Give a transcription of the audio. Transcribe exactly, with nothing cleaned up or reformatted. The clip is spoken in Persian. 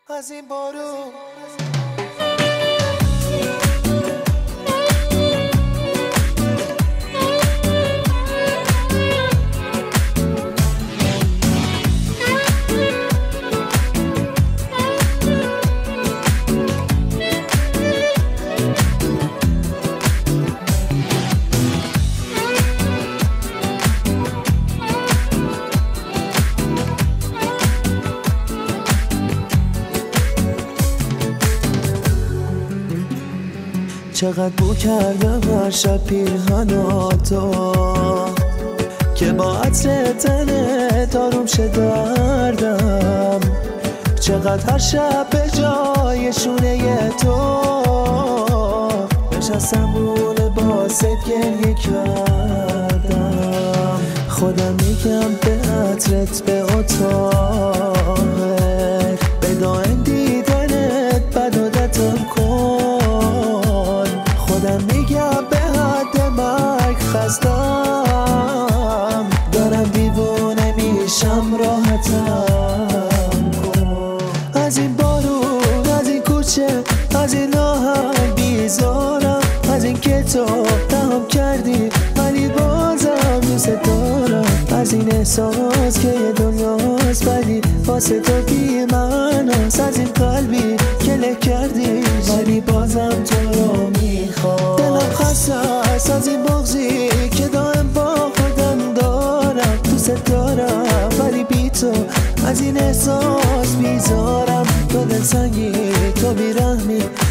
از این بارون. چقدر بو کردم هر شب پیرهناتو که با عطر تنت آروم شه دردم. چقدر هر شب به جای شونه تو نشستم رو لباست گریه کردم. خودم میگم به عطرت به اتاقت به دائم دیدنت بد عادتم کن. خودم میگم به حد مرگ خستم دارم دیوونه میشم راحتم کن. از این بارون از این کوچه از این آهنگ بیزارم از این که تو تهم کردی ولی بازم دوست دارم. از این احساس که یه دنیاست ولی واسه تو بی معناست. از این قلبی که له کردی ولی بازم تو رو میخوام. دلم خسته است از این بغضی که دائم با خودم دارم. دوست دارم ولی بی تو از این احساس بیزارم. تو دلسنگی تو بیرحمی